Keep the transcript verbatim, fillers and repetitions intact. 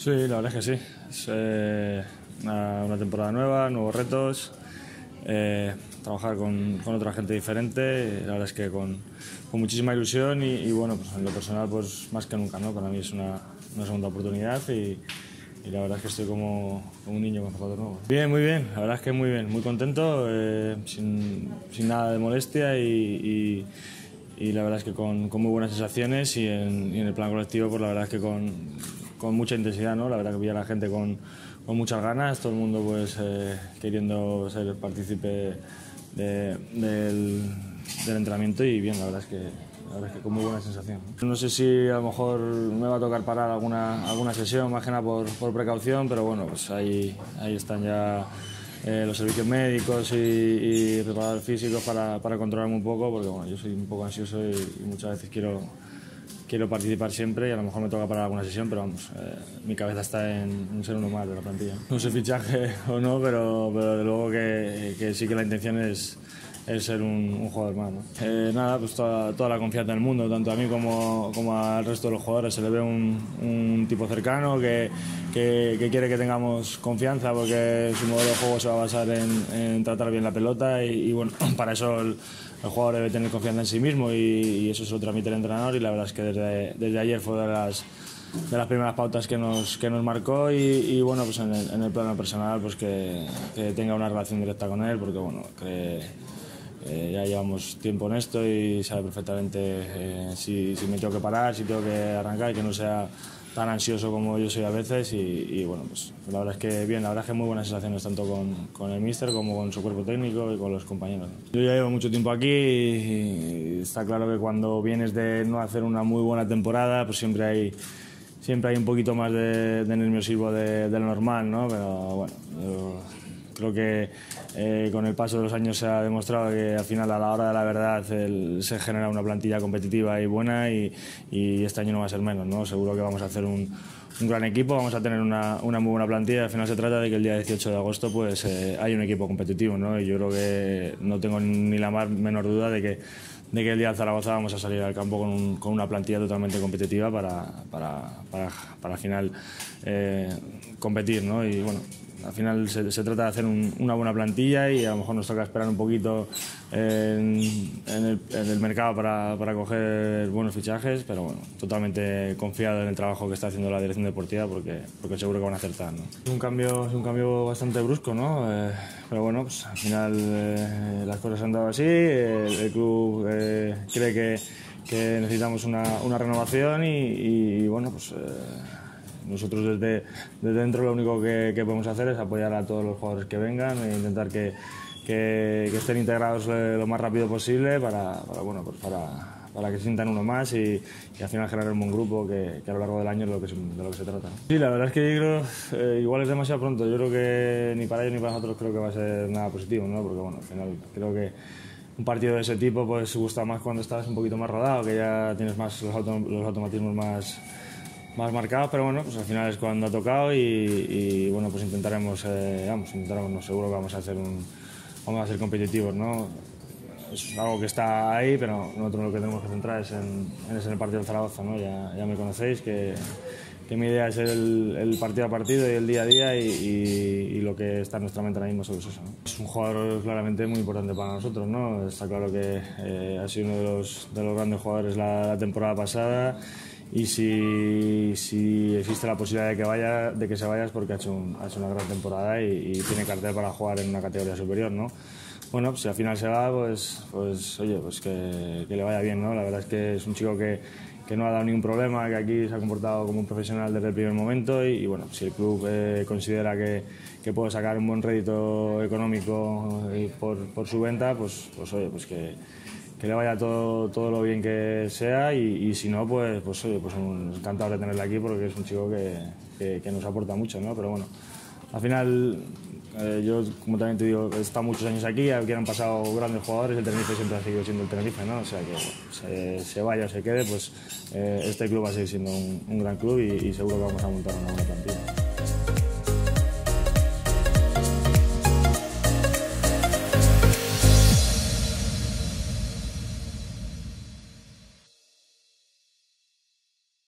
Sí, la verdad es que sí. Es eh, una, una temporada nueva, nuevos retos, eh, trabajar con, con otra gente diferente, la verdad es que con, con muchísima ilusión y, y bueno, pues en lo personal pues más que nunca, ¿no? Para mí es una, una segunda oportunidad y, y la verdad es que estoy como, como un niño con zapatos nuevos. Bien, muy bien, la verdad es que muy bien, muy contento, eh, sin, sin nada de molestia y, y, y la verdad es que con, con muy buenas sensaciones y en, y en el plan colectivo pues la verdad es que con, con mucha intensidad, ¿no? La verdad que vi a la gente con, con muchas ganas, todo el mundo pues eh, queriendo ser partícipe de, del, del entrenamiento y bien, la verdad es que La verdad es que con muy buena sensación. No sé si a lo mejor me va a tocar parar alguna, alguna sesión, más que nada por, por precaución, pero bueno, pues ahí, ahí están ya eh, los servicios médicos y, y preparadores físicos para, para controlarme un poco, porque bueno, yo soy un poco ansioso y, y muchas veces quiero, quiero participar siempre y a lo mejor me toca parar alguna sesión, pero vamos, eh, mi cabeza está en, en ser uno más de la plantilla. No sé fichaje o no, pero, pero de luego que, que sí que la intención es es ser un, un jugador más, ¿no? Eh, nada, pues toda, toda la confianza del mundo, tanto a mí como, como al resto de los jugadores. Se le ve un, un tipo cercano que, que, que quiere que tengamos confianza porque su modelo de juego se va a basar en, en tratar bien la pelota y, y bueno, para eso el, el jugador debe tener confianza en sí mismo y, y eso se lo transmite el entrenador y la verdad es que desde, desde ayer fue de las de las primeras pautas que nos, que nos marcó y, y bueno, pues en el, en el plano personal pues que, que tenga una relación directa con él porque bueno, que Eh, ya llevamos tiempo en esto y sabe perfectamente eh, si, si me tengo que parar, si tengo que arrancar y que no sea tan ansioso como yo soy a veces y, y bueno, pues la verdad es que bien, la verdad es que muy buenas sensaciones tanto con, con el míster como con su cuerpo técnico y con los compañeros. Yo ya llevo mucho tiempo aquí y, y está claro que cuando vienes de no hacer una muy buena temporada pues siempre hay siempre hay un poquito más de, de nerviosismo de, de lo normal, ¿no? Pero bueno, yo, creo que eh, con el paso de los años se ha demostrado que al final a la hora de la verdad el, se genera una plantilla competitiva y buena y, y este año no va a ser menos, ¿no? Seguro que vamos a hacer un, un gran equipo, vamos a tener una, una muy buena plantilla. Al final se trata de que el día dieciocho de agosto pues eh, hay un equipo competitivo, ¿no? Y yo creo que no tengo ni la más menor duda de que, de que el día de Zaragoza vamos a salir al campo con, un, con una plantilla totalmente competitiva para, para, para, para al final eh, competir, ¿no? Y bueno, al final se, se trata de hacer un, una buena plantilla y a lo mejor nos toca esperar un poquito en, en, el, en el mercado para, para coger buenos fichajes, pero bueno, totalmente confiado en el trabajo que está haciendo la dirección deportiva porque, porque seguro que van a acertar, ¿no? Es un cambio, es un cambio bastante brusco, ¿no? Eh, pero bueno, pues al final eh, las cosas han dado así, el, el club eh, cree que, que necesitamos una, una renovación y, y bueno, pues Eh, nosotros desde, desde dentro lo único que, que podemos hacer es apoyar a todos los jugadores que vengan e intentar que, que, que estén integrados lo más rápido posible para, para, bueno, pues para, para que se sientan uno más y, y al final generar un buen grupo que, que a lo largo del año es de lo que se, de lo que se trata. Sí, la verdad es que yo creo, eh, igual es demasiado pronto, yo creo que ni para ellos ni para nosotros creo que va a ser nada positivo, ¿no? Porque bueno, al final creo que un partido de ese tipo pues gusta más cuando estás un poquito más rodado, que ya tienes más los, auto, los automatismos más más marcados, pero bueno, pues al final es cuando ha tocado y, y bueno, pues intentaremos, eh, vamos, intentaremos, no, seguro que vamos a hacer un, vamos a ser competitivos, ¿no? Es algo que está ahí, pero nosotros lo que tenemos que centrar es en, en, es en el partido del Zaragoza, ¿no? Ya, ya me conocéis, que, que mi idea es el, el partido a partido y el día a día y, y, y lo que está en nuestra mente ahora mismo sobre eso, ¿no? Es un jugador claramente muy importante para nosotros, ¿no? Está claro que eh, ha sido uno de los, de los grandes jugadores la, la temporada pasada. Y si, si existe la posibilidad de que vaya, de que se vaya es porque ha hecho, un, ha hecho una gran temporada y, y tiene cartel para jugar en una categoría superior, ¿no? Bueno, pues si al final se va, pues, pues oye, pues que, que le vaya bien, ¿no? La verdad es que es un chico que, que no ha dado ningún problema, que aquí se ha comportado como un profesional desde el primer momento y, y bueno, si el club eh, considera que, que puede sacar un buen rédito económico por, por su venta, pues, pues oye, pues que que le vaya todo, todo lo bien que sea y, y si no, pues, pues oye, pues un, encantado de tenerle aquí porque es un chico que, que, que nos aporta mucho, ¿no? Pero bueno, al final eh, yo, como también te digo, he estado muchos años aquí, aquí han pasado grandes jugadores, el Tenerife siempre ha seguido siendo el Tenerife, ¿no? O sea que bueno, se, se vaya o se quede, pues eh, este club va a seguir siendo un, un gran club y, y seguro que vamos a montar una buena plantilla.